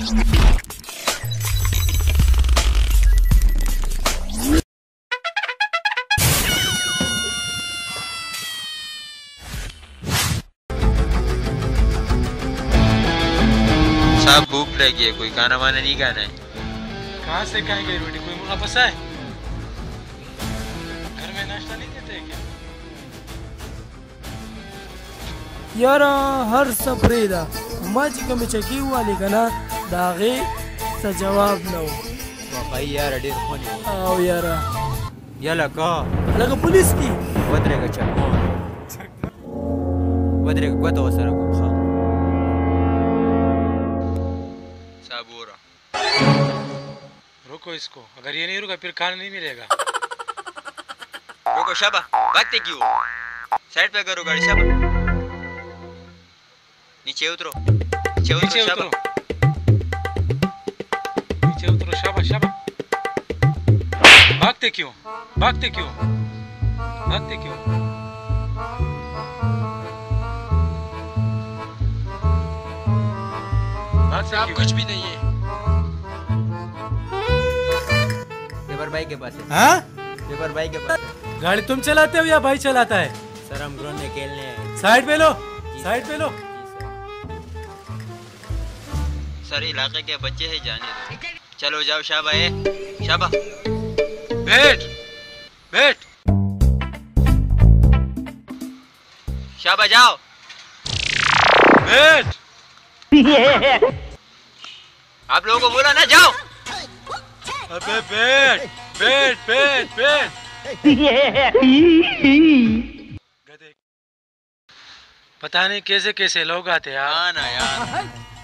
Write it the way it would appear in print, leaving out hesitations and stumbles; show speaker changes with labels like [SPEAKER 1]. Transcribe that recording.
[SPEAKER 1] साहब भूख लगी है, कोई खाना वाना नहीं खाना है?
[SPEAKER 2] कहाँ से खाएंगे रोटी? कोई मुर्गा फंसा है? घर में नाश्ता नहीं देते क्या?
[SPEAKER 3] यारा हर सफरेदा माजी कम चकी वाले कना दागे सा जवाब न हो
[SPEAKER 1] भाई यार अड़ी खोनी
[SPEAKER 3] आओ यारा
[SPEAKER 1] यला का
[SPEAKER 3] लगा पुलिस की
[SPEAKER 1] वदरेगा चल वदरेगा को तो सर को खा साबूरा
[SPEAKER 2] रुको इसको, अगर ये नहीं रुका फिर खाना नहीं मिलेगा।
[SPEAKER 1] रुको शाबा, भागते क्यों? साइड पे करो गाड़ी शाबा, नीचे उतरो, नीचे उतरो,
[SPEAKER 2] नीचे उतरो शाबा शाबा। भागते क्यों? भागते क्यों? भागते क्यों?
[SPEAKER 1] साहब कुछ भी नहीं है, देवर भाई के पास है।
[SPEAKER 3] हाँ?
[SPEAKER 1] देवर भाई के पास है।
[SPEAKER 3] गाड़ी तुम चलाते हो या भाई चलाता है?
[SPEAKER 1] सर हम ग्राउंड में खेलने हैं।
[SPEAKER 3] साइड पे लो, साइड पे लो।
[SPEAKER 1] सर इलाके के बच्चे हैं, जाने दो। चलो जाओ शाबा है, शाबा
[SPEAKER 2] बैठ बैठ
[SPEAKER 1] शाबा जाओ
[SPEAKER 2] बैठ।
[SPEAKER 1] आप लोगों को बोला ना जाओ।
[SPEAKER 2] अबे बैठ बैठ बैठ बैठ। पता नहीं कैसे कैसे लोग आते यार।
[SPEAKER 1] हाँ ना यार।